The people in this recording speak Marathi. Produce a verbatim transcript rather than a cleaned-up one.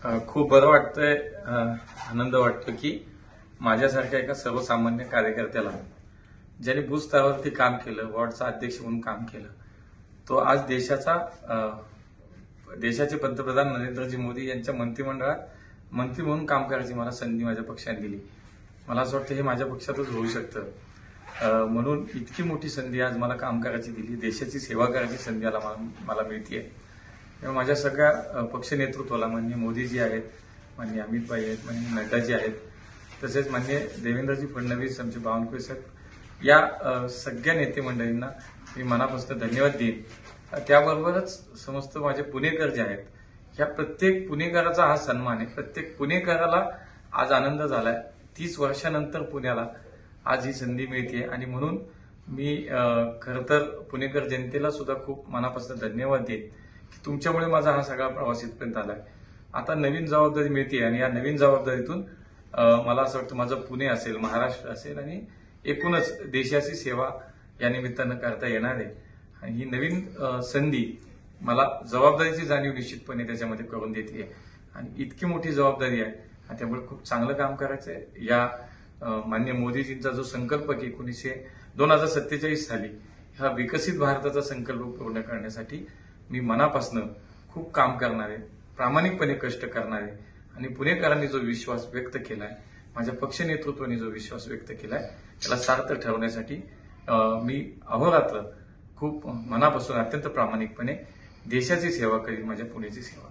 अ, खूप बरं वाटतंय. अ, आनंद वाटतो की माझ्यासारख्या एका सर्वसामान्य कार्यकर्त्याला ज्याने बूथ स्तरावरती काम केलं, वॉर्डचा अध्यक्ष म्हणून काम केलं, तो आज देशाचा अ, देशाचे पंतप्रधान नरेंद्रजी मोदी यांच्या मंत्रिमंडळात मंत्री म्हणून काम करायची मला संधी माझ्या पक्षाने दिली. मला असं वाटतं हे माझ्या पक्षातच होऊ शकतं. अ, म्हणून इतकी मोठी संधी आज मला काम करायची दिली, देशाची सेवा करायची संधी मला मला मिळतेय. तेव्हा माझ्या सगळ्या अ, पक्ष नेतृत्वाला माननीय मोदीजी आहेत, माननीय अमितभाई आहेत, माननीय नड्डाजी आहेत, तसेच माननीय देवेंद्रजी फडणवीस, आमचे बावनकुळे साहेब, या अ, सगळ्या नेते मंडळींना मी मनापासून धन्यवाद देईन. त्याबरोबरच समस्त माझे पुणेकर जे आहेत, ह्या प्रत्येक पुणेकराचा हा सन्मान आहे. प्रत्येक पुणेकराला आज आनंद झालाय. तीस वर्षानंतर पुण्याला आज ही संधी मिळते आणि म्हणून मी खरं तर पुणेकर जनतेला सुद्धा खूप मनापासून धन्यवाद देईन की तुमच्यामुळे माझा हा सगळा प्रवास इथपर्यंत आलाय. आता नवीन जबाबदारी मिळते आणि या नवीन जबाबदारीतून मला असं वाटतं माझं पुणे असेल, महाराष्ट्र असेल आणि एकूणच देशाची सेवा या निमित्तानं करता येणार आहे. आणि ही नवीन संधी मला जबाबदारीची जाणीव निश्चितपणे त्याच्यामध्ये करून देते आणि इतकी मोठी जबाबदारी आहे आणि त्यामुळे खूप चांगलं काम करायचं आहे. या माननीय मोदीजींचा जो संकल्प की एकोणीसशे दोन हजार सत्तेचाळीस साली हा विकसित भारताचा संकल्प पूर्ण करण्यासाठी मी मनापासून खूप काम करणार आहे, प्रामाणिकपणे कष्ट करणार आहे आणि पुणेकरांनी जो विश्वास व्यक्त केलाय, माझ्या पक्ष नेतृत्वाने जो विश्वास व्यक्त केलाय, त्याला सार्थ ठरवण्यासाठी मी अहोरात्र खूप मनापासून अत्यंत प्रामाणिकपणे देशाची सेवा करीन, माझ्या पुण्याची सेवा.